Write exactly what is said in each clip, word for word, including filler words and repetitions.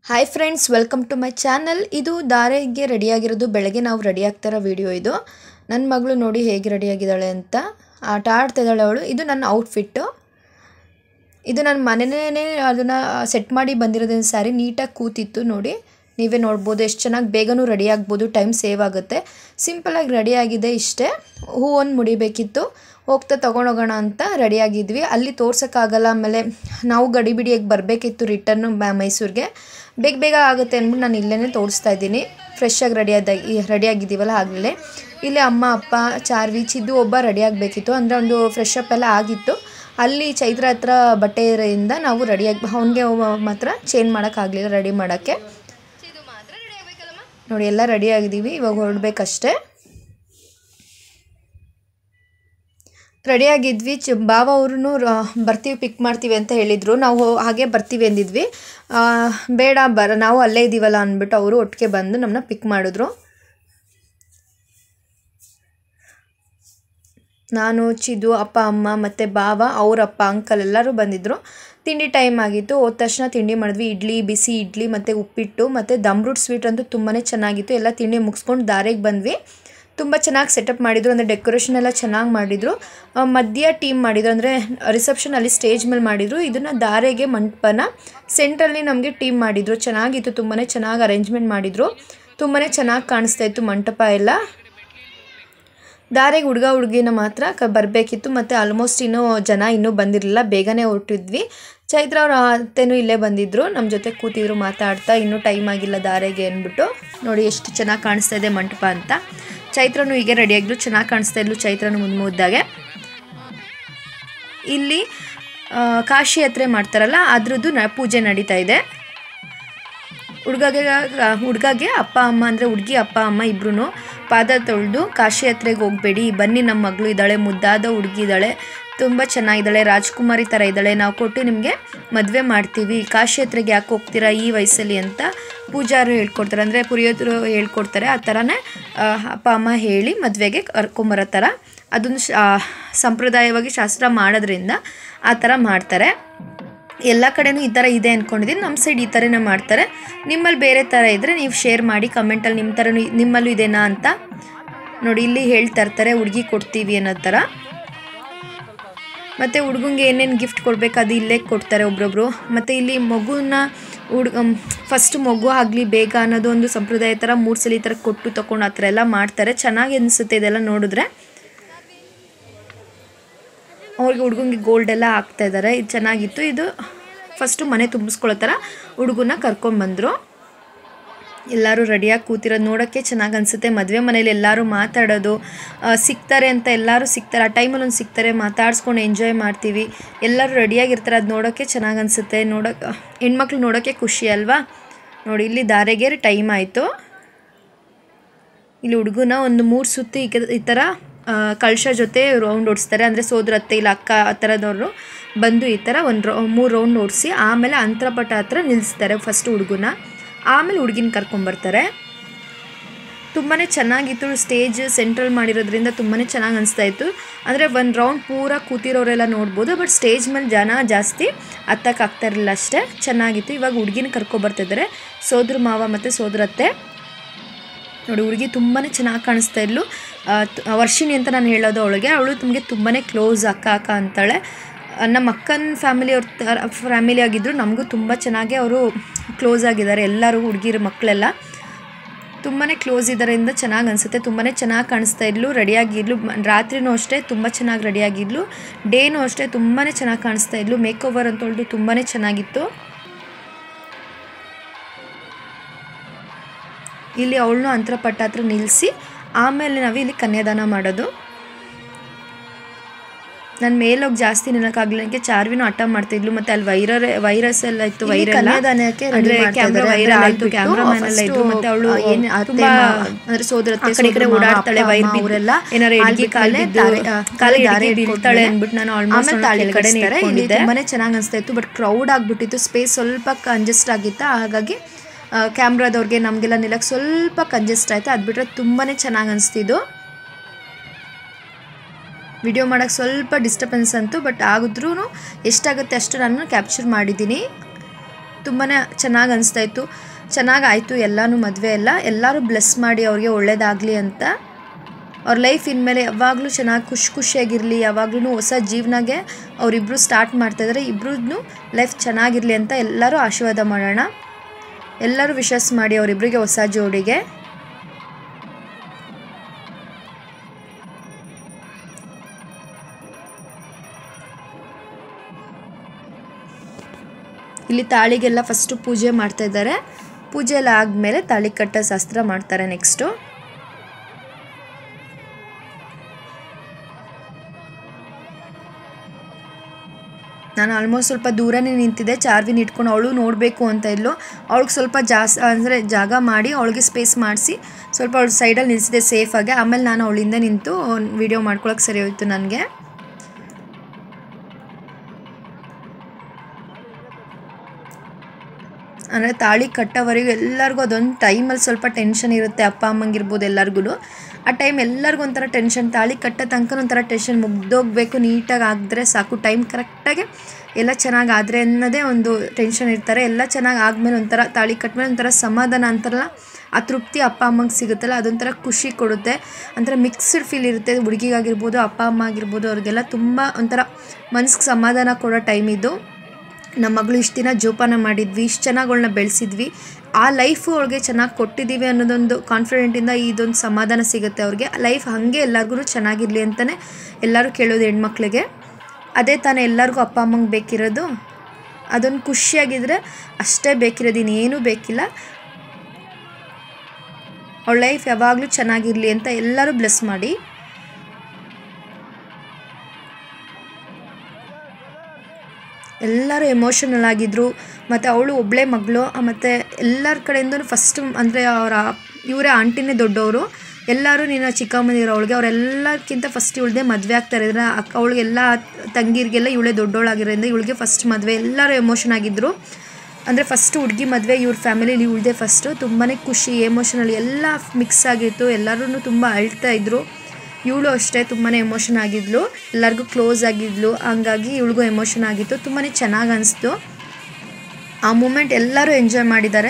Hi friends, welcome to my channel. ಇದು ಧಾರೆಗೆ ರೆಡಿಯಾಗಿರೋದು. ಬೆಳಗ್ಗೆ ನಾವು ರೆಡಿ ಆಗ್ತಾರೋ ವಿಡಿಯೋ ಇದು. ನನ್ನ ಮಗಳು ನೋಡಿ ಹೇಗೆ ರೆಡಿಯಾಗಿದ್ದಾಳೆ ಅಂತ. ಆಟ ಆಡ್ತಿದ್ದಾಳೆ ಅವಳು. ಇದು ನನ್ನ ಔಟ್ಫಿಟ್ಟು. ಇದು ನನ್ನ ಮನೆಯೇ ಅದನ್ನು ಸೆಟ್ ಮಾಡಿ ಬಂದಿರೋದನ್ನ ಸ್ಯಾರಿ ನೀಟಾಗಿ ಕೂತಿತ್ತು ನೋಡಿ. ನೀವೇ ನೋಡ್ಬೋದು ಎಷ್ಟು ಚೆನ್ನಾಗಿ ಬೇಗನೂ ರೆಡಿ ಆಗ್ಬೋದು, ಟೈಮ್ ಸೇವ್ ಆಗುತ್ತೆ. ಸಿಂಪಲಾಗಿ ರೆಡಿಯಾಗಿದೆ ಇಷ್ಟೇ. ಹೂವನ್ನು ಮುಡಿಬೇಕಿತ್ತು, ಹೋಗ್ತಾ ತೊಗೊಂಡೋಗೋಣ ಅಂತ ರೆಡಿಯಾಗಿದ್ವಿ. ಅಲ್ಲಿ ತೋರ್ಸೋಕ್ಕಾಗಲ್ಲ, ಆಮೇಲೆ ನಾವು ಗಡಿ ಬಿಡಿಯಾಗಿ ಬರಬೇಕಿತ್ತು ರಿಟರ್ನು ಮೈಸೂರಿಗೆ. ಬೇಗ ಬೇಗ ಆಗುತ್ತೆ ಅಂದ್ಬಿಟ್ಟು ನಾನು ಇಲ್ಲೇ ತೋರಿಸ್ತಾ ಇದ್ದೀನಿ. ಫ್ರೆಶ್ಶಾಗಿ ರೆಡಿಯಾದ ರೆಡಿಯಾಗಿದ್ದೀವಲ್ಲ ಆಗಲೇ. ಇಲ್ಲಿ ಅಮ್ಮ ಅಪ್ಪ ಚಾರ್ವಿ ಚಿದ್ದು ಒಬ್ಬ ರೆಡಿಯಾಗಬೇಕಿತ್ತು, ಅಂದರೆ ಒಂದು ಫ್ರೆಶ್ ಅಪ್ ಎಲ್ಲ ಆಗಿತ್ತು. ಅಲ್ಲಿ ಚೈತ್ರ ಹತ್ರ ಬಟ್ಟೆಯಿಂದ ನಾವು ರೆಡಿಯಾಗಿ ಅವನಿಗೆ ಮಾತ್ರ ಚೇಂಜ್ ಮಾಡೋಕ್ಕಾಗಲಿಲ್ಲ, ರೆಡಿ ಮಾಡೋಕ್ಕೆ. ನೋಡಿ ಎಲ್ಲ ರೆಡಿಯಾಗಿದ್ದೀವಿ, ಇವಾಗ ಹೊರಡಬೇಕಷ್ಟೇ. ರೆಡಿಯಾಗಿದ್ವಿ. ಚ ಬಾವ ಅವ್ರೂ ಬರ್ತೀವಿ ಪಿಕ್ ಮಾಡ್ತೀವಿ ಅಂತ ಹೇಳಿದರು. ನಾವು ಹಾಗೆ ಬರ್ತೀವಿ ಅಂದಿದ್ವಿ. ಬೇಡ ಬರ ನಾವು ಅಲ್ಲೇ ಇದ್ದೀವಲ್ಲ ಅಂದ್ಬಿಟ್ಟು ಅವರು ಒಟ್ಟಿಗೆ ಬಂದು ನಮ್ಮನ್ನ ಪಿಕ್ ಮಾಡಿದ್ರು. ನಾನು ಚಿದು ಅಪ್ಪ ಅಮ್ಮ ಮತ್ತು ಬಾವ ಅವರಪ್ಪ ಅಂಕಲ್ ಎಲ್ಲರೂ ಬಂದಿದ್ದರು. ತಿಂಡಿ ಟೈಮ್ ಆಗಿತ್ತು. ಹೋದ ತಕ್ಷಣ ತಿಂಡಿ ಮಾಡಿದ್ವಿ. ಇಡ್ಲಿ, ಬಿಸಿ ಇಡ್ಲಿ ಮತ್ತು ಉಪ್ಪಿಟ್ಟು ಮತ್ತು ದಮ್ ರೂಟ್ ಸ್ವೀಟ್ ಅಂತೂ ತುಂಬಾ ಚೆನ್ನಾಗಿತ್ತು. ಎಲ್ಲ ತಿಂಡಿ ಮುಗಿಸ್ಕೊಂಡು ದಾರಿಗೆ ಬಂದ್ವಿ. ತುಂಬ ಚೆನ್ನಾಗಿ ಸೆಟಪ್ ಮಾಡಿದರು, ಅಂದರೆ ಡೆಕೋರೇಷನ್ ಎಲ್ಲ ಚೆನ್ನಾಗಿ ಮಾಡಿದರು. ಮಧ್ಯ ಟೀಮ್ ಮಾಡಿದರು, ಅಂದರೆ ರಿಸೆಪ್ಷನಲ್ಲಿ ಸ್ಟೇಜ್ ಮೇಲೆ ಮಾಡಿದರು. ಇದನ್ನು ದಾರೆಗೆ ಮಂಟಪನ ಸೆಂಟ್ರಲ್ಲಿ ನಮಗೆ ಟೀಮ್ ಮಾಡಿದರು. ಚೆನ್ನಾಗಿತ್ತು, ತುಂಬಾ ಚೆನ್ನಾಗಿ ಅರೇಂಜ್ಮೆಂಟ್ ಮಾಡಿದರು. ತುಂಬಾ ಚೆನ್ನಾಗಿ ಕಾಣಿಸ್ತಾ ಇತ್ತು ಮಂಟಪ ಎಲ್ಲ. ದಾರೆಗೆ ಹುಡುಗ ಹುಡುಗಿನ ಮಾತ್ರ ಕ ಬರಬೇಕಿತ್ತು. ಮತ್ತು ಆಲ್ಮೋಸ್ಟ್ ಇನ್ನೂ ಜನ ಇನ್ನೂ ಬಂದಿರಲಿಲ್ಲ, ಬೇಗನೆ ಹೊರಟಿದ್ವಿ. ಚೈತ್ರ ಅವ್ರ ಅತ್ತೆನೂ ಇಲ್ಲೇ ಬಂದಿದ್ದರು, ನಮ್ಮ ಜೊತೆ ಕೂತಿದ್ರು ಮಾತಾಡ್ತಾ. ಇನ್ನೂ ಟೈಮ್ ಆಗಿಲ್ಲ ದಾರೆಗೆ ಅಂದ್ಬಿಟ್ಟು. ನೋಡಿ ಎಷ್ಟು ಚೆನ್ನಾಗಿ ಕಾಣಿಸ್ತಾ ಇದೆ ಮಂಟಪ ಅಂತ. ಚೈತ್ರನೂ ಹೀಗೆ ರೆಡಿಯಾಗಿದ್ರು, ಚೆನ್ನಾಗಿ ಕಾಣಿಸ್ತಾ ಇದ್ಲು ಚೈತ್ರನೂ ಮುದ್ದು ಮುದ್ದಾಗೆ. ಇಲ್ಲಿ ಕಾಶಿ ಯಾತ್ರೆ ಮಾಡ್ತಾರಲ್ಲ ಅದ್ರದ್ದು ನ ಪೂಜೆ ನಡೀತಾ ಇದೆ. ಹುಡುಗಗೆ ಹುಡುಗಗೆ ಅಪ್ಪ ಅಮ್ಮ, ಅಂದರೆ ಹುಡುಗಿ ಅಪ್ಪ ಅಮ್ಮ ಇಬ್ಬರೂ ಪಾದ ತೊಳೆದು ಕಾಶಿ ಯಾತ್ರೆಗೆ ಹೋಗಬೇಡಿ, ಬನ್ನಿ ನಮ್ಮ ಮಗಳು ಇದ್ದಾಳೆ, ಮುದ್ದಾದ ಹುಡುಗಿ ಇದ್ದಾಳೆ, ತುಂಬ ಚೆನ್ನಾಗಿದ್ದಾಳೆ, ರಾಜ್ಕುಮಾರಿ ಥರ ಇದ್ದಾಳೆ, ನಾವು ಕೊಟ್ಟು ನಿಮಗೆ ಮದುವೆ ಮಾಡ್ತೀವಿ, ಕಾಶಿ ಯಾತ್ರೆಗೆ ಯಾಕೆ ಹೋಗ್ತೀರಾ ಈ ವಯಸ್ಸಲ್ಲಿ ಅಂತ ಪೂಜಾರು ಹೇಳ್ಕೊಡ್ತಾರೆ, ಅಂದರೆ ಪುರಿಯೋದ್ರು ಹೇಳ್ಕೊಡ್ತಾರೆ. ಆ ಥರನೇ ಅಪ್ಪ ಅಮ್ಮ ಹೇಳಿ ಮದುವೆಗೆ ಕರ್ಕೊಂಬರೋ ಥರ. ಅದೊಂದು ಸಂಪ್ರದಾಯವಾಗಿ ಶಾಸ್ತ್ರ ಮಾಡೋದ್ರಿಂದ ಆ ಥರ ಮಾಡ್ತಾರೆ. ಎಲ್ಲ ಕಡೆನೂ ಈ ಥರ ಇದೆ ಅಂದ್ಕೊಂಡಿದ್ದೀನಿ. ನಮ್ಮ ಸೈಡ್ ಈ ಥರನೇ ಮಾಡ್ತಾರೆ. ನಿಮ್ಮಲ್ಲಿ ಬೇರೆ ಥರ ಇದ್ದರೆ ನೀವು ಶೇರ್ ಮಾಡಿ ಕಮೆಂಟಲ್ಲಿ, ನಿಮ್ಮ ಥರ ನಿಮ್ಮಲ್ಲೂ ಇದೇನಾ ಅಂತ. ನೋಡಿ ಇಲ್ಲಿ ಹೇಳ್ತಾ ಇರ್ತಾರೆ ಹುಡುಗಿ ಕೊಡ್ತೀವಿ ಅನ್ನೋ ಥರ. ಮತ್ತು ಹುಡುಗಂಗೆ ಏನೇನು ಗಿಫ್ಟ್ ಕೊಡಬೇಕು ಅದು ಇಲ್ಲೇ ಕೊಡ್ತಾರೆ ಒಬ್ರೊಬ್ರು. ಮತ್ತು ಇಲ್ಲಿ ಮಗುನ ಹುಡುಗ ಫಸ್ಟ್ ಮಗು ಆಗಲಿ ಬೇಗ ಅನ್ನೋದು ಒಂದು ಸಂಪ್ರದಾಯ ಥರ ಮೂರು ಸಲ ಈ ಥರ ಕೊಟ್ಟು ತೊಗೊಂಡು ಆ ಥರ ಎಲ್ಲ ಮಾಡ್ತಾರೆ. ಚೆನ್ನಾಗಿ ಅನಿಸುತ್ತೆ ಇದೆಲ್ಲ ನೋಡಿದ್ರೆ. ಅವ್ರಿಗೆ ಹುಡುಗಂಗೆ ಗೋಲ್ಡ್ ಎಲ್ಲ ಹಾಕ್ತಾಯಿದ್ದಾರೆ. ಇದು ಚೆನ್ನಾಗಿತ್ತು. ಇದು ಫಸ್ಟು ಮನೆ ತುಂಬಿಸ್ಕೊಳ್ಳೋ ಥರ ಹುಡುಗನ ಕರ್ಕೊಂಡ್ಬಂದರು. ಎಲ್ಲರೂ ರೆಡಿಯಾಗಿ ಕೂತಿರೋದು ನೋಡೋಕ್ಕೆ ಚೆನ್ನಾಗಿ ಅನಿಸುತ್ತೆ. ಮದುವೆ ಮನೇಲಿ ಎಲ್ಲರೂ ಮಾತಾಡೋದು ಸಿಗ್ತಾರೆ ಅಂತ, ಎಲ್ಲರೂ ಸಿಗ್ತಾರೆ ಆ ಟೈಮಲ್ಲಿ ಒಂದು ಸಿಗ್ತಾರೆ, ಮಾತಾಡ್ಸ್ಕೊಂಡು ಎಂಜಾಯ್ ಮಾಡ್ತೀವಿ. ಎಲ್ಲರೂ ರೆಡಿಯಾಗಿರ್ತಾರೆ, ಅದು ನೋಡೋಕ್ಕೆ ಚೆನ್ನಾಗಿ ಅನಿಸುತ್ತೆ. ನೋಡೋಕ್ಕೆ ಹೆಣ್ಮಕ್ಳು ನೋಡೋಕ್ಕೆ ಖುಷಿ ಅಲ್ವಾ. ನೋಡಿ ಇಲ್ಲಿ ದಾರೆಗೆ ಟೈಮ್ ಆಯಿತು. ಇಲ್ಲಿ ಹುಡುಗನ ಒಂದು ಮೂರು ಸುತ್ತು ಈ ಈ ಥರ ಕಳಶ ಜೊತೆ ರೌಂಡ್ ಓಡಿಸ್ತಾರೆ, ಅಂದರೆ ಸೋದರತ್ತೆ ಇಲ್ಲ ಅಕ್ಕ ಆ ಥರದವರು ಬಂದು ಈ ಥರ ಒಂದು ರೌ ಮೂರು ರೌಂಡ್ ಓಡಿಸಿ ಆಮೇಲೆ ಅಂತರಪಟ ಹತ್ರ ನಿಲ್ಲಿಸ್ತಾರೆ ಫಸ್ಟ್ ಹುಡುಗನ, ಆಮೇಲೆ ಹುಡುಗಿನ ಕರ್ಕೊಂಬರ್ತಾರೆ. ತುಂಬಾ ಚೆನ್ನಾಗಿತ್ತು. ಸ್ಟೇಜ್ ಸೆಂಟ್ರಲ್ ಮಾಡಿರೋದ್ರಿಂದ ತುಂಬಾ ಚೆನ್ನಾಗಿ ಅನಿಸ್ತಾ ಇತ್ತು. ಅಂದರೆ ಒಂದು ರೌಂಡ್ ಪೂರ ಕೂತಿರೋರೆಲ್ಲ ನೋಡ್ಬೋದು, ಬಟ್ ಸ್ಟೇಜ್ ಮೇಲೆ ಜನ ಜಾಸ್ತಿ ಹತ್ತಕ್ಕಾಗ್ತಾ ಇರಲಿಲ್ಲ ಅಷ್ಟೇ. ಚೆನ್ನಾಗಿತ್ತು. ಇವಾಗ ಹುಡುಗಿನ ಕರ್ಕೊಬರ್ತಿದ್ದಾರೆ, ಸೋದ್ರ ಮಾವ ಮತ್ತು ಸೋದರತ್ತೆ. ನೋಡಿ ಹುಡುಗಿ ತುಂಬಾ ಚೆನ್ನಾಗಿ ಕಾಣಿಸ್ತಾ ಇದ್ಲು. ವರ್ಷಿಣಿ ಅಂತ ನಾನು ಹೇಳೋದು ಅವಳಿಗೆ. ಅವಳು ನಮಗೆ ತುಂಬಾ ಕ್ಲೋಸ್, ಅಕ್ಕ ಅಕ್ಕ ಅಂತಾಳೆ. ನಮ್ಮ ಅಕ್ಕನ ಫ್ಯಾಮಿಲಿ ಅವ್ರ ಥರ ಫ್ಯಾಮಿಲಿ ಆಗಿದ್ದರು, ನಮಗೂ ತುಂಬ ಚೆನ್ನಾಗಿ ಅವರು ಕ್ಲೋಸ್ ಆಗಿದ್ದಾರೆ. ಎಲ್ಲರೂ ಹುಡುಗಿರ ಮಕ್ಕಳೆಲ್ಲ ತುಂಬಾ ಕ್ಲೋಸ್ ಇದರಿಂದ ಚೆನ್ನಾಗಿ ಅನಿಸುತ್ತೆ. ತುಂಬಾ ಚೆನ್ನಾಗಿ ಕಾಣಿಸ್ತಾ ಇದ್ಲು, ರೆಡಿಯಾಗಿದ್ಲು. ರಾತ್ರಿನೂ ಅಷ್ಟೇ ತುಂಬ ಚೆನ್ನಾಗಿ ರೆಡಿಯಾಗಿದ್ಲು, ಡೇನೂ ಅಷ್ಟೇ ತುಂಬಾ ಚೆನ್ನಾಗಿ ಕಾಣಿಸ್ತಾ ಇದ್ಲು. ಮೇಕ್ ಓವರ್ ಅಂತ ಹೇಳಿದ್ರು ತುಂಬಾ ಚೆನ್ನಾಗಿತ್ತು. ಇಲ್ಲಿ ಅವಳನ್ನೂ ಅಂತರಪಟ್ಟ ಹತ್ರ ನಿಲ್ಲಿಸಿ ಆಮೇಲೆ ನಾವು ಇಲ್ಲಿ ಕನ್ಯಾದಾನ ಮಾಡೋದು. ನಾನು ಮೇಲೋಗಿ ಜಾಸ್ತಿ ನಿಲ್ಲಕ್ಕಾಗಲಿಲ್ಲ, ನನಗೆ ಚಾರ್ವಿನೂ ಹಠ ಮಾಡ್ತಿದ್ಲು. ಮತ್ತು ಅಲ್ಲಿ ವೈರರ್ ವೈರಸ್ ಎಲ್ಲ ಇತ್ತು, ವೈರಲ್ ಕನ್ಯಾದಾನಕ್ಕೆ ಕ್ಯಾಮ್ರಾ ವೈರಲ್ ಆಯಿತು, ಕ್ಯಾಮ್ರಾಮನ್ ಎಲ್ಲ ಇದ್ರು. ಮತ್ತು ಅವಳು ಏನು ತುಂಬ ಅಂದರೆ ಸೋದರತ್ತೆ ಕಡೆ ಕಡೆ ಓಡಾಡ್ತಾಳೆ, ವೈರ್ ಬಿದ್ದರೆಲ್ಲ ಏನಾರು ಎಡ್ಗಿ ಕಾಲೇ ಕಾಲೇ ದಾರೆ ಬೀಳ್ತಾಳೆ ಅಂದ್ಬಿಟ್ಟು ನಾನು ಆಲ್ಮೋಸ್ಟ್ ತಾಳಿ ಕಡೆ ನಿಂತ್ಕೊಂಡಿದ್ದೆ. ತುಂಬಾ ಚೆನ್ನಾಗಿ ಅನಿಸ್ತಾ ಇತ್ತು. ಬಟ್ ಕ್ರೌಡ್ ಆಗಿಬಿಟ್ಟಿತ್ತು, ಸ್ಪೇಸ್ ಸ್ವಲ್ಪ ಕಂಜೆಸ್ಟ್ ಆಗಿತ್ತು. ಹಾಗಾಗಿ ಕ್ಯಾಮ್ರಾದವ್ರಿಗೆ ನಮಗೆಲ್ಲ ನಿಲ್ಲಕ್ಕೆ ಸ್ವಲ್ಪ ಕಂಜೆಸ್ಟ್ ಆಯಿತು. ಅದು ಬಿಟ್ಟರೆ ತುಂಬಾ ಚೆನ್ನಾಗಿ ಅನಿಸ್ತಿದ್ದು. ವಿಡಿಯೋ ಮಾಡೋಕ್ಕೆ ಸ್ವಲ್ಪ ಡಿಸ್ಟರ್ಬೆನ್ಸ್ ಅಂತು, ಬಟ್ ಆಗಿದ್ರೂ ಎಷ್ಟಾಗುತ್ತೆ ಅಷ್ಟು ನಾನು ಕ್ಯಾಪ್ಚರ್ ಮಾಡಿದ್ದೀನಿ. ತುಂಬಾ ಚೆನ್ನಾಗಿ ಅನಿಸ್ತಾಯಿತ್ತು. ಚೆನ್ನಾಗಾಯಿತು ಎಲ್ಲನೂ ಮದುವೆ ಎಲ್ಲ. ಎಲ್ಲರೂ ಬ್ಲೆಸ್ ಮಾಡಿ ಅವ್ರಿಗೆ ಒಳ್ಳೇದಾಗಲಿ ಅಂತ. ಅವ್ರ ಲೈಫ್ ಇನ್ಮೇಲೆ ಯಾವಾಗಲೂ ಚೆನ್ನಾಗಿ ಖುಷಿ ಖುಷಿಯಾಗಿರಲಿ, ಯಾವಾಗಲೂ ಹೊಸ ಜೀವನಗೆ ಅವರಿಬ್ಬರು ಸ್ಟಾರ್ಟ್ ಮಾಡ್ತಾಯಿದ್ದಾರೆ. ಇಬ್ಬರದ್ದು ಲೈಫ್ ಚೆನ್ನಾಗಿರಲಿ ಅಂತ ಎಲ್ಲರೂ ಆಶೀರ್ವಾದ ಮಾಡೋಣ. ಎಲ್ಲರೂ ವಿಶಸ್ ಮಾಡಿ ಅವರಿಬ್ಬರಿಗೆ, ಹೊಸ ಜೋಡಿಗೆ. ಇಲ್ಲಿ ತಾಳಿಗೆಲ್ಲ ಫಸ್ಟು ಪೂಜೆ ಮಾಡ್ತಾಯಿದ್ದಾರೆ. ಪೂಜೆ ಎಲ್ಲ ಆದಮೇಲೆ ತಾಳಿ ಕಟ್ಟೋ ಶಾಸ್ತ್ರ ಮಾಡ್ತಾರೆ ನೆಕ್ಸ್ಟು. ನಾನು ಆಲ್ಮೋಸ್ಟ್ ಸ್ವಲ್ಪ ದೂರನೇ ನಿಂತಿದ್ದೆ. ಚಾರ್ವಿನ ಇಟ್ಕೊಂಡು ಅವಳು ನೋಡಬೇಕು ಅಂತ ಇದ್ಲು. ಅವಳಿಗೆ ಸ್ವಲ್ಪ ಜಾಸ್ ಅಂದರೆ ಜಾಗ ಮಾಡಿ ಅವಳಿಗೆ ಸ್ಪೇಸ್ ಮಾಡಿಸಿ ಸ್ವಲ್ಪ ಅವಳು ಸೈಡಲ್ಲಿ ನಿಲ್ಲಿಸಿದೆ ಸೇಫಾಗಿ. ಆಮೇಲೆ ನಾನು ಅವಳಿಂದ ನಿಂತು ವೀಡಿಯೋ ಮಾಡ್ಕೊಳಕ್ಕೆ ಸರಿ ಹೋಯಿತು ನನಗೆ. ಅಂದರೆ ತಾಳಿ ಕಟ್ಟೋವರೆಗೂ ಎಲ್ಲರಿಗೂ ಅದೊಂದು ಟೈಮಲ್ಲಿ ಸ್ವಲ್ಪ ಟೆನ್ಷನ್ ಇರುತ್ತೆ, ಅಪ್ಪ ಅಮ್ಮಂಗಿರ್ಬೋದು ಎಲ್ಲರಿಗೂ. ಆ ಟೈಮ್ ಎಲ್ಲರಿಗೂ ಒಂಥರ ಟೆನ್ಷನ್. ತಾಳಿ ಕಟ್ಟೋ ತನಕ ಒಂಥರ ಟೆನ್ಷನ್, ಮುಗ್ದೋಗಬೇಕು, ನೀಟಾಗಿ ಆಗಿದ್ರೆ ಸಾಕು, ಟೈಮ್ ಕರೆಕ್ಟಾಗಿ ಎಲ್ಲ ಚೆನ್ನಾಗಿ ಆದರೆ ಅನ್ನೋದೇ ಒಂದು ಟೆನ್ಷನ್ ಇರ್ತಾರೆ. ಎಲ್ಲ ಚೆನ್ನಾಗಿ ಆದಮೇಲೆ ಒಂಥರ ತಾಳಿ ಕಟ್ಟಿದ್ಮೇಲೆ ಒಂಥರ ಸಮಾಧಾನ ಅಂತಾರಲ್ಲ, ಆ ತೃಪ್ತಿ ಅಪ್ಪ ಅಮ್ಮಂಗೆ ಸಿಗುತ್ತಲ್ಲ, ಅದೊಂಥರ ಖುಷಿ ಕೊಡುತ್ತೆ. ಒಂಥರ ಮಿಕ್ಸ್ಡ್ ಫೀಲ್ ಇರುತ್ತೆ. ಹುಡುಗಿಗಾಗಿರ್ಬೋದು, ಅಪ್ಪ ಅಮ್ಮ ಆಗಿರ್ಬೋದು, ಅವ್ರಿಗೆಲ್ಲ ತುಂಬ ಒಂಥರ ಮನ್ಸಿಗೆ ಸಮಾಧಾನ ಕೊಡೋ ಟೈಮ್ ಇದು. ನಮ್ಮ ಮಗಳು ಇಷ್ಟು ದಿನ ಜೋಪಾನ ಮಾಡಿದ್ವಿ, ಇಷ್ಟು ಚೆನ್ನಾಗಿ ಅವಳನ್ನ ಬೆಳೆಸಿದ್ವಿ, ಆ ಲೈಫು ಅವಳಿಗೆ ಚೆನ್ನಾಗಿ ಕೊಟ್ಟಿದ್ದೀವಿ ಅನ್ನೋದೊಂದು ಕಾನ್ಫಿಡೆಂಟಿಂದ ಇದೊಂದು ಸಮಾಧಾನ ಸಿಗುತ್ತೆ ಅವ್ರಿಗೆ. ಲೈಫ್ ಹಾಗೆ ಎಲ್ಲರಿಗೂ ಚೆನ್ನಾಗಿರಲಿ ಅಂತಲೇ ಎಲ್ಲರೂ ಕೇಳೋದು ಹೆಣ್ಮಕ್ಳಿಗೆ. ಅದೇ ತಾನೇ ಎಲ್ಲರಿಗೂ ಅಪ್ಪ ಅಮ್ಮಂಗೆ ಬೇಕಿರೋದು. ಅದೊಂದು ಖುಷಿಯಾಗಿದ್ದರೆ ಅಷ್ಟೇ ಬೇಕಿರೋದು, ಇನ್ನೇನೂ ಬೇಕಿಲ್ಲ. ಅವಳ ಲೈಫ್ ಯಾವಾಗಲೂ ಚೆನ್ನಾಗಿರಲಿ ಅಂತ ಎಲ್ಲರೂ ಬ್ಲೆಸ್ ಮಾಡಿ. ಎಲ್ಲರೂ ಎಮೋಷನಲ್ ಆಗಿದ್ದರು. ಮತ್ತು ಅವಳು ಒಬ್ಬಳೇ ಮಗಳು. ಮತ್ತು ಎಲ್ಲರ ಕಡೆಯಿಂದಲೂ ಫಸ್ಟು ಅಂದರೆ ಅವರ ಇವರೇ ಆಂಟಿನೇ ದೊಡ್ಡವರು. ಎಲ್ಲರೂ ನೀನು ಚಿಕ್ಕಮ್ಮನಿರೋ ಅವಳಿಗೆ, ಅವರೆಲ್ಲಕ್ಕಿಂತ ಫಸ್ಟ್ ಇವಳದೇ ಮದುವೆ ಆಗ್ತಾರೆ. ಇದ್ರೆ ಅಕ್ಕ ಅವಳಿಗೆಲ್ಲ ತಂಗಿರಿಗೆಲ್ಲ ಇವಳೇ ದೊಡ್ಡವಳಾಗಿರೋದ್ರಿಂದ ಇವಳಿಗೆ ಫಸ್ಟ್ ಮದುವೆ. ಎಲ್ಲರೂ ಎಮೋಷನ್ ಆಗಿದ್ದರು. ಅಂದರೆ ಫಸ್ಟು ಹುಡುಗಿ ಮದುವೆ ಇವ್ರ ಫ್ಯಾಮಿಲಿಲಿ ಇವಳದೇ ಫಸ್ಟು. ತುಂಬಾ ಖುಷಿ, ಎಮೋಷನಲ್ ಎಲ್ಲ ಮಿಕ್ಸ್ ಆಗಿತ್ತು. ಎಲ್ಲರೂ ತುಂಬ ಅಳ್ತಾ ಇದ್ದರು. ಇವಳು ಅಷ್ಟೇ ತುಂಬಾ ಎಮೋಷನ್ ಆಗಿದ್ಲು, ಎಲ್ಲರಿಗೂ ಕ್ಲೋಸ್ ಆಗಿದ್ಲು. ಹಂಗಾಗಿ ಇವಳಿಗೂ ಎಮೋಷನ್ ಆಗಿತ್ತು. ತುಂಬಾ ಚೆನ್ನಾಗಿ ಅನಿಸ್ತು ಆ ಮೂಮೆಂಟ್. ಎಲ್ಲರೂ ಎಂಜಾಯ್ ಮಾಡಿದ್ದಾರೆ.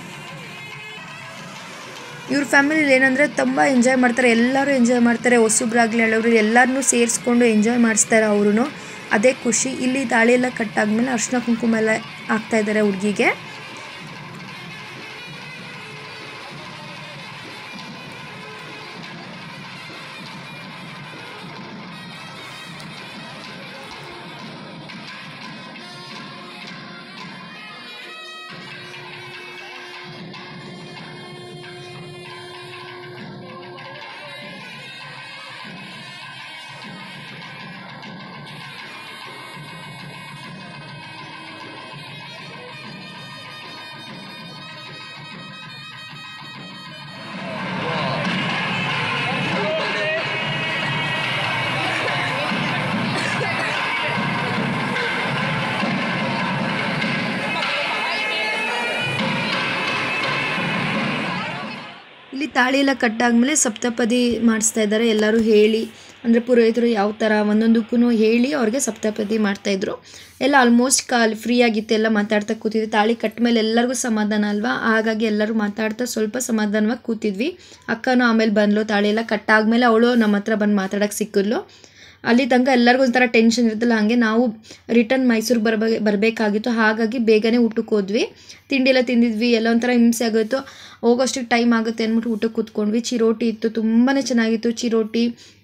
ಇವ್ರ ಫ್ಯಾಮಿಲಿಲಿ ಏನಂದರೆ ತುಂಬ ಎಂಜಾಯ್ ಮಾಡ್ತಾರೆ, ಎಲ್ಲರೂ ಎಂಜಾಯ್ ಮಾಡ್ತಾರೆ. ಹೊಸಬ್ರಾಗಲಿ ಹೇಳೋರು ಎಲ್ಲರನ್ನೂ ಸೇರಿಸ್ಕೊಂಡು ಎಂಜಾಯ್ ಮಾಡಿಸ್ತಾರೆ ಅವರು. ಅದೇ ಖುಷಿ. ಇಲ್ಲಿ ತಾಳಿ ಎಲ್ಲ ಕಟ್ಟಾದ್ಮೇಲೆ ಅರ್ಶಿನ ಕುಂಕುಮ ಎಲ್ಲ ಹಾಕ್ತಾಯಿದ್ದಾರೆ ಹುಡುಗಿಗೆ. ಇಲ್ಲಿ ತಾಳಿ ಎಲ್ಲ ಕಟ್ಟಾದ್ಮೇಲೆ ಸಪ್ತಪದಿ ಮಾಡಿಸ್ತಾ ಇದ್ದಾರೆ ಎಲ್ಲರೂ ಹೇಳಿ. ಅಂದರೆ ಪುರೋಹಿತರು ಯಾವ ಥರ ಒಂದೊಂದಕ್ಕೂ ಹೇಳಿ ಅವ್ರಿಗೆ ಸಪ್ತಪದಿ ಮಾಡ್ತಾಯಿದ್ರು. ಎಲ್ಲ ಆಲ್ಮೋಸ್ಟ್ ಕಾಲ್ ಫ್ರೀ ಆಗಿತ್ತು, ಎಲ್ಲ ಮಾತಾಡ್ತಾ ಕೂತಿದ್ವಿ. ತಾಳಿ ಕಟ್ಟ ಮೇಲೆ ಎಲ್ಲರಿಗೂ ಸಮಾಧಾನ ಅಲ್ವಾ, ಹಾಗಾಗಿ ಎಲ್ಲರೂ ಮಾತಾಡ್ತಾ ಸ್ವಲ್ಪ ಸಮಾಧಾನವಾಗಿ ಕೂತಿದ್ವಿ. ಅಕ್ಕನೂ ಆಮೇಲೆ ಬಂದ್ಲು. ತಾಳಿ ಎಲ್ಲ ಕಟ್ಟಾದ್ಮೇಲೆ ಅವಳು ನಮ್ಮ ಹತ್ರ ಬಂದು ಮಾತಾಡೋಕ್ಕೆ ಸಿಕ್ಕಿದ್ಲು. ಅಲ್ಲಿ ತನಕ ಎಲ್ಲರಿಗೂ ಒಂಥರ ಟೆನ್ಷನ್ ಇರುತ್ತಲ್ಲ, ಹಾಗೆ ನಾವು ರಿಟರ್ನ್ ಮೈಸೂರಿಗೆ ಬರಬೇ ಬರಬೇಕಾಗಿತ್ತು. ಹಾಗಾಗಿ ಬೇಗನೆ ಊಟಕ್ಕೆ ಹೋದ್ವಿ. ತಿಂಡಿ ಎಲ್ಲ ತಿಂದಿದ್ವಿ. ಎಲ್ಲ ಒಂಥರ ಹಿಂಸೆ ಆಗೋಯಿತು. ಹೋಗೋಷ್ಟಕ್ಕೆ ಟೈಮ್ ಆಗುತ್ತೆ ಅಂದ್ಬಿಟ್ಟು ಊಟಕ್ಕೆ ಕೂತ್ಕೊಂಡ್ವಿ. ಚಿರೋಟಿ ಇತ್ತು, ತುಂಬಾ ಚೆನ್ನಾಗಿತ್ತು ಚಿರೋಟಿ.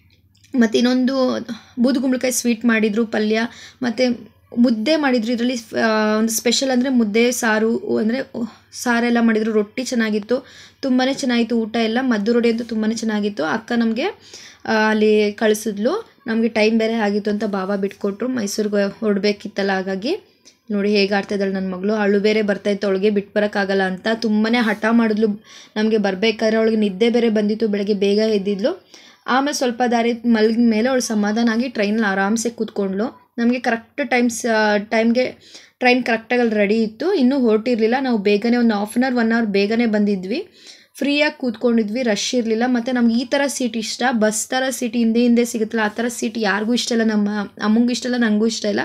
ಮತ್ತು ಇನ್ನೊಂದು ಬೂದುಗುಂಬಳಕಾಯಿ ಸ್ವೀಟ್ ಮಾಡಿದರು, ಪಲ್ಯ ಮತ್ತು ಮುದ್ದೆ ಮಾಡಿದರು. ಇದರಲ್ಲಿ ಒಂದು ಸ್ಪೆಷಲ್ ಅಂದರೆ ಮುದ್ದೆ ಸಾರು, ಅಂದರೆ ಸಾರೆಲ್ಲ ಮಾಡಿದರು. ರೊಟ್ಟಿ ಚೆನ್ನಾಗಿತ್ತು, ತುಂಬಾ ಚೆನ್ನಾಗಿತ್ತು ಊಟ ಎಲ್ಲ. ಮದ್ದು ರೊಟ್ಟಿ ಅಂತೂ ತುಂಬಾ ಚೆನ್ನಾಗಿತ್ತು. ಅಕ್ಕ ನಮಗೆ ಅಲ್ಲಿ ಕಳಿಸಿದ್ಲು. ನಮಗೆ ಟೈಮ್ ಬೇರೆ ಆಗಿತ್ತು ಅಂತ ಬಾಬಾ ಬಿಟ್ಕೊಟ್ರು. ಮೈಸೂರಿಗೆ ಹೊರಡಬೇಕಿತ್ತಲ್ಲ, ಹಾಗಾಗಿ ನೋಡಿ ಹೇಗೆ ಆಡ್ತಾಯಿದ್ದಾಳೆ ನನ್ನ ಮಗಳು. ಅಳು ಬೇರೆ ಬರ್ತಾಯಿತ್ತು ಅವಳಿಗೆ, ಬಿಟ್ಟು ಬರೋಕ್ಕಾಗಲ್ಲ ಅಂತ ತುಂಬಾ ಹಠ ಮಾಡಿದ್ಲು. ನಮಗೆ ಬರಬೇಕಾದ್ರೆ ಅವಳಿಗೆ ನಿದ್ದೆ ಬೇರೆ ಬಂದಿತ್ತು, ಬೆಳಗ್ಗೆ ಬೇಗ ಎದ್ದಿದ್ಲು. ಆಮೇಲೆ ಸ್ವಲ್ಪ ದಾರಿ ಮಲಗಿದ ಮೇಲೆ ಅವಳು ಸಮಾಧಾನ ಆಗಿ ಟ್ರೈನಲ್ಲಿ ಆರಾಮ್ಸೆ ಕೂತ್ಕೊಂಡ್ಳು. ನಮಗೆ ಕರೆಕ್ಟ್ ಟೈಮ್ಸ್ ಟೈಮ್ಗೆ ಟ್ರೈನ್ ಕರೆಕ್ಟಾಗಿ ಅಲ್ಲಿ ರೆಡಿ ಇತ್ತು. ಇನ್ನೂ ಹೊರಟಿರಲಿಲ್ಲ. ನಾವು ಬೇಗನೆ ಒಂದು half an hour one hour ಬೇಗನೆ ಬಂದಿದ್ವಿ. ಫ್ರೀಯಾಗಿ ಕೂತ್ಕೊಂಡಿದ್ವಿ, ರಶ್ ಇರಲಿಲ್ಲ. ಮತ್ತು ನಮ್ಗೆ ಈ ಥರ ಸೀಟ್ ಇಷ್ಟ, ಬಸ್ ಥರ ಸೀಟ್ ಹಿಂದೆ ಹಿಂದೆ ಸಿಗುತ್ತಲ್ಲ, ಆ ಥರ ಸೀಟ್ ಯಾರಿಗೂ ಇಷ್ಟ ಇಲ್ಲ. ನಮ್ಮ ಅಮ್ಮಂಗೂ ಇಷ್ಟ ಇಲ್ಲ, ನನಗೂ ಇಷ್ಟ ಇಲ್ಲ.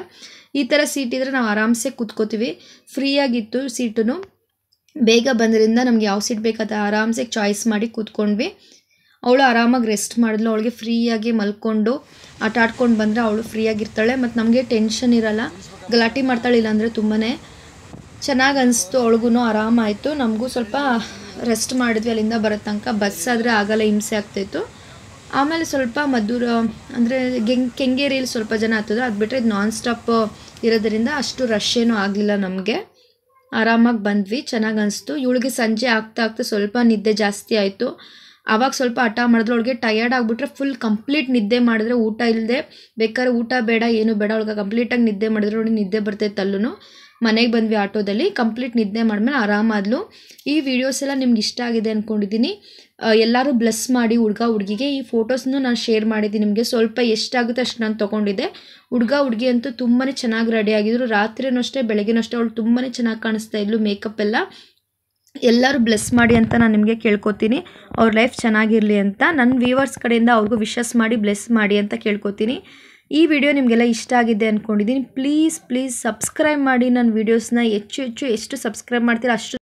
ಈ ಥರ ಸೀಟ್ ಇದ್ದರೆ ನಾವು ಆರಾಮ್ಸೆ ಕೂತ್ಕೋತೀವಿ. ಫ್ರೀಯಾಗಿತ್ತು ಸೀಟು. ಬೇಗ ಬಂದ್ರಿಂದ ನಮ್ಗೆ ಯಾವ ಸೀಟ್ ಬೇಕಾದ ಆರಾಮ್ಸೆ ಚಾಯ್ಸ್ ಮಾಡಿ ಕೂತ್ಕೊಂಡ್ವಿ. ಅವಳು ಆರಾಮಾಗಿ ರೆಸ್ಟ್ ಮಾಡಿದ್ಲು. ಅವಳಿಗೆ ಫ್ರೀಯಾಗಿ ಮಲ್ಕೊಂಡು ಆಟ ಆಡ್ಕೊಂಡು ಬಂದರೆ ಅವಳು ಫ್ರೀಯಾಗಿರ್ತಾಳೆ ಮತ್ತು ನಮಗೆ ಟೆನ್ಷನ್ ಇರಲ್ಲ, ಗಲಾಟೆ ಮಾಡ್ತಾಳಿಲ್ಲ ಅಂದರೆ ತುಂಬಾ ಚೆನ್ನಾಗಿ ಅನಿಸ್ತು. ಅವಳಿಗೂ ಆರಾಮಾಯಿತು. ನಮಗೂ ಸ್ವಲ್ಪ ರೆಸ್ಟ್ ಮಾಡಿದ್ವಿ ಅಲ್ಲಿಂದ ಬರೋ ತನಕ. ಬಸ್ ಆದರೆ ಆಗಲ್ಲ, ಹಿಂಸೆ ಆಗ್ತಾಯಿತ್ತು. ಆಮೇಲೆ ಸ್ವಲ್ಪ ಮದ್ದೂರು ಅಂದರೆ ಗೆಂಗ್ ಕೆಂಗೇರಿಯಲ್ಲಿ ಸ್ವಲ್ಪ ಜನ ಹತ್ತಿದ್ರು. ಅದು ಬಿಟ್ಟರೆ ಇದು ನಾನ್ ಸ್ಟಾಪ್ ಇರೋದರಿಂದ ಅಷ್ಟು ರಶ್ ಏನೂ ಆಗಲಿಲ್ಲ ನಮಗೆ. ಆರಾಮಾಗಿ ಬಂದ್ವಿ, ಚೆನ್ನಾಗಿ ಅನಿಸ್ತು. ಇವಳಿಗೆ ಸಂಜೆ ಆಗ್ತಾ ಆಗ್ತಾ ಸ್ವಲ್ಪ ನಿದ್ದೆ ಜಾಸ್ತಿ ಆಯಿತು. ಆವಾಗ ಸ್ವಲ್ಪ ಹಠ ಮಾಡಿದ್ರೆ ಅವಳಿಗೆ ಟಯರ್ಡ್ ಆಗಿಬಿಟ್ರೆ ಫುಲ್ ಕಂಪ್ಲೀಟ್ ನಿದ್ದೆ ಮಾಡಿದ್ರೆ ಊಟ ಇಲ್ಲದೆ ಬೇಕಾದ್ರೆ ಊಟ ಬೇಡ ಏನು ಬೇಡ, ಅವಳಿಗೆ ಕಂಪ್ಲೀಟಾಗಿ ನಿದ್ದೆ ಮಾಡಿದ್ರೆ ನೋಡಿ ನಿದ್ದೆ ಬರ್ತೈತೆ ಅಲ್ಲೂ. ಮನೆಗೆ ಬಂದ್ವಿ ಆಟೋದಲ್ಲಿ, ಕಂಪ್ಲೀಟ್ ನಿದ್ದೆ ಮಾಡಿದ್ಮೇಲೆ ಆರಾಮಾದ್ಲು. ಈ ವಿಡಿಯೋಸ್ ಎಲ್ಲ ನಿಮ್ಗೆ ಇಷ್ಟ ಆಗಿದೆ ಅಂದ್ಕೊಂಡಿದ್ದೀನಿ. ಎಲ್ಲರೂ ಬ್ಲೆಸ್ ಮಾಡಿ ಹುಡುಗ ಹುಡುಗಿಗೆ. ಈ ಫೋಟೋಸ್ನು ನಾನು ಶೇರ್ ಮಾಡಿದ್ದೀನಿ ನಿಮಗೆ. ಸ್ವಲ್ಪ ಎಷ್ಟಾಗುತ್ತೆ ಅಷ್ಟು ನಾನು ತೊಗೊಂಡಿದ್ದೆ. ಹುಡುಗ ಹುಡುಗಿ ಅಂತೂ ತುಂಬಾ ಚೆನ್ನಾಗಿ ರೆಡಿ ಆಗಿದ್ರು. ರಾತ್ರಿನೂ ಅಷ್ಟೇ ಬೆಳಗ್ಗೆನೂ ಅಷ್ಟೇ ಅವಳು ತುಂಬಾ ಚೆನ್ನಾಗಿ ಕಾಣಿಸ್ತಾ ಇದ್ಲು. ಮೇಕಪ್ ಎಲ್ಲ ಎಲ್ಲರೂ ಬ್ಲೆಸ್ ಮಾಡಿ ಅಂತ ನಾನು ನಿಮಗೆ ಕೇಳ್ಕೊತೀನಿ. ಅವ್ರ ಲೈಫ್ ಚೆನ್ನಾಗಿರಲಿ ಅಂತ ನನ್ನ ವ್ಯೂವರ್ಸ್ ಕಡೆಯಿಂದ ಅವ್ರಿಗೂ ವಿಶಸ್ ಮಾಡಿ ಬ್ಲೆಸ್ ಮಾಡಿ ಅಂತ ಕೇಳ್ಕೊತೀನಿ. ಈ ವಿಡಿಯೋ ನಿಮಗೆಲ್ಲ ಇಷ್ಟ ಆಗಿದೆ ಅಂದ್ಕೊಂಡಿದ್ದೀನಿ. ಪ್ಲೀಸ್ ಪ್ಲೀಸ್ ಸಬ್ಸ್ಕ್ರೈಬ್ ಮಾಡಿ ನನ್ನ ವೀಡಿಯೋಸ್ನ. ಹೆಚ್ಚು ಹೆಚ್ಚು ಎಷ್ಟು ಸಬ್ಸ್ಕ್ರೈಬ್ ಮಾಡ್ತೀರಾ ಅಷ್ಟು